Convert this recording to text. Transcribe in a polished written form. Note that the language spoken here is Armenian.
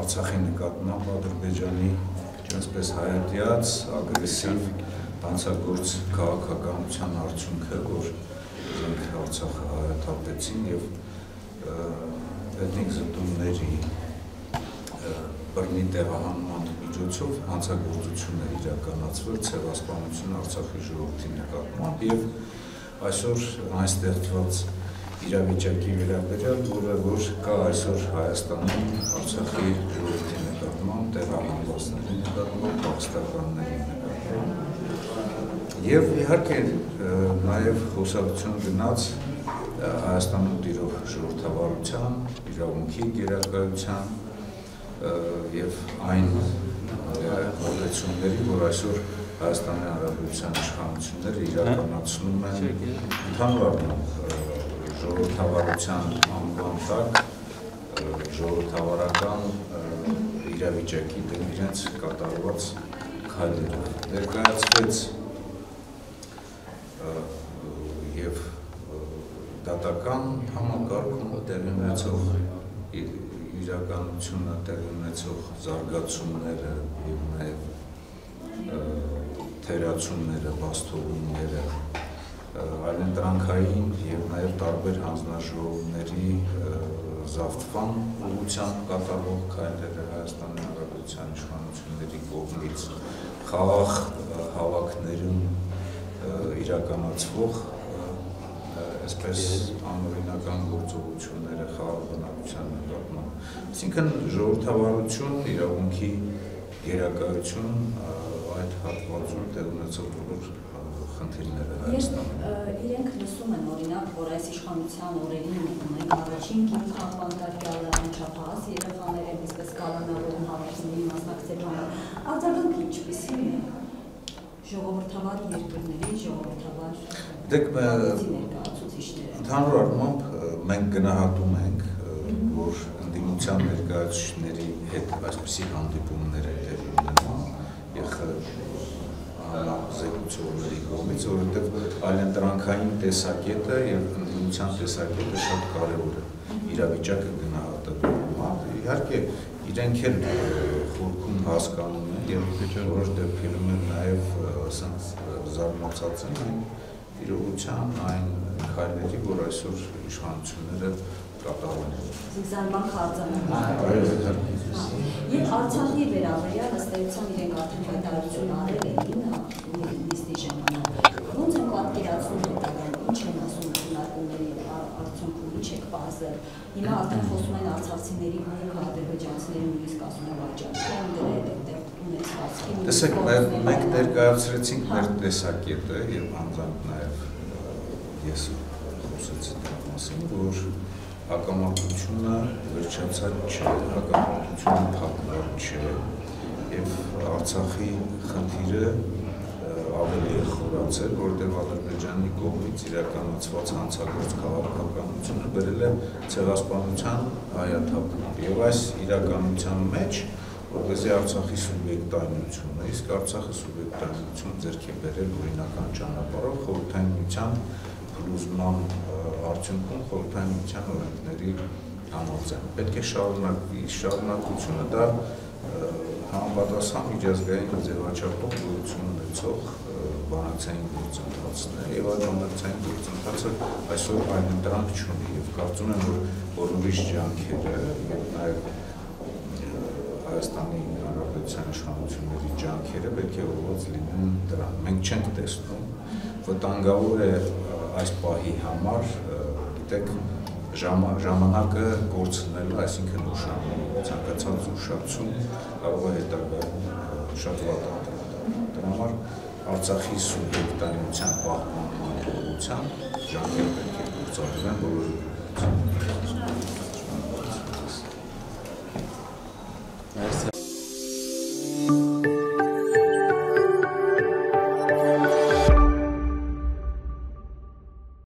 Արցախի նկատմամբ Ադրբեջանի ինչպես հայտարարած ագրեսիվ հանցագործ քաղաքականության արդյունքը, որ իրենք Արցախը հայտարարեցին եւ էթնիկ զտումների բռնի տեղահանման միջոցով հանցագործություններ իրականացվել ցեղասպանություն Արցախի ժողովրդի նկատմամբ եւ այսօր այն ստեղծված իրավիճակի վերաբերյալ, որ կա այսօր Հայաստանում Արցախի ժողովրդի նկատմամբ, տեղահանվածների նկատմամբ, փախստականների նկատմամբ եւ իհարկե նաեւ խոսակցություն գնաց Հայաստանում տիրող ժողովրդավարության, իրավունքի գերակայության եւ այն մոտեցումների, որ այսօր Հայաստանի Հանրապետության իշխանությունները իրականացնում են ընդհանուր ժողովրդավարության անվան տակ ժողովրդավարական իրավիճակի դեմ իրենց կատարված քայլերով ներկայացվեց եւ դատական համակարգում տեղի ունեցող իրականությունը, տեղի ունեցող զարգացումները եւ նաեւ թերացումները, բաստողումները, այլընտրանքային եւ նաեւ տարբեր հանձնաժողովների զավթման ուղղությամբ կատարվող քայլերը Հայաստանի Հանրապետության իշխանությունների կողմից խաղաղ հավաքներում իրականացվող այսպես անօրինական գործողությունները խաղաղ բնակության նկատմամբ, այսինքն ժողովրդավարություն, իրավունքի գերակայություն այդ հատվածում տեղ ունեցող բոլոր խնդիրները Հայաստանում։ Իրենք լսում են օրինակ, որ այս իշխանության օրերին ունենք առաջին կին քաղաքականտարկյալը անչափահաս երեխաներ են, այսպես կալանավորում հավաքների մասնակցելու արձագանքը ինչպիսի է ժողովրդավար երկրների ժողովրդավար ներկայացուցիչները։ Ընդհանուր առմամբ մենք գնահատում ենք, որ ընդդիմության ներկայացուցիչների հետ այսպիսի հանդիպումներ են տեղի ունենում զեկուցողների կողմից, որովհետև այլընտրանքային տեսակետը եւ ընդդիմության տեսակետը շատ կարեւոր է իրավիճակը գնահատելու համար։ Իհարկե իրենք էլ խորքում հասկանում են եւ որոշ դեպքերում էլ նաեւ ասենք զարմացած են այն իրողության, այն քայլերի, որ այսօր իշխանությունները կատարում են։ Զարմանք արձանում։ Եվ Արցախի վերաբերյալ ըստ էության իրենք արդեն հայտարարություն արել էին նիստի ժամանակ։ Ոնց են պատկերացնում հետագան, ինչ են ասում քննարկումների արդյունքում, ինչ եք պարզել։ Հիմա արդեն խոսում են արցախցիների մուտքը, ադրբեջանցիների նույնիսկ ասում են վաճառքեն դրել այդտեղ ունեցվածքի։ Տեսեք, մենք ներկայացրեցինք մեր տեսակետը եւ անձամբ նաեւ ես խոսեցի դրա մասին, որ հակամարտությունը վերջացած չէ, հակամարտությունը փակված չէ եւ Արցախի խնդիրը ավելի է խորացել, որտեղ Ադրբեջանի կողմից իրականացված հանցագործ քաղաքականությունը բերել է ցեղասպանության հայաթափման եւ այս իրականության մեջ որպեսզի Արցախի սուբյեկտայնությունը, իսկ Արցախը սուբյեկտայնություն ձեռք է բերել օրինական ճանապարհով խորհրդային միության փլուզման արդյունքում խորհրդային միության օրենքների համաձայն։ Պետք է շարունակվի, շարունակությունը դա համապատասխան միջազգային ձևաչափով գոյություն ունեցող բանակցային գործընթացն է եւ այդ բանակցային գործընթացը այսօր այլընտրանք չունի եւ կարծում եմ, որ ուրիշ ջանքերը եւ նաեւ Հայաստանի Հանրապետության իշխանությունների ջանքերը պետք է ուղղված լինեն դրան։ Մենք չենք տեսնում, վտանգավոր է այս պահի համար, գիտեք, ժամանակը կորցնելը, այսինքն ցանկացած ուշացում կարող է հետագայում շատ վատ անդրադառնալ։ Դրա համար Արցախի սուբյեկտայնության պահպանման ուղղությամբ ջանքեր պետք է գործադրվեն բոլոր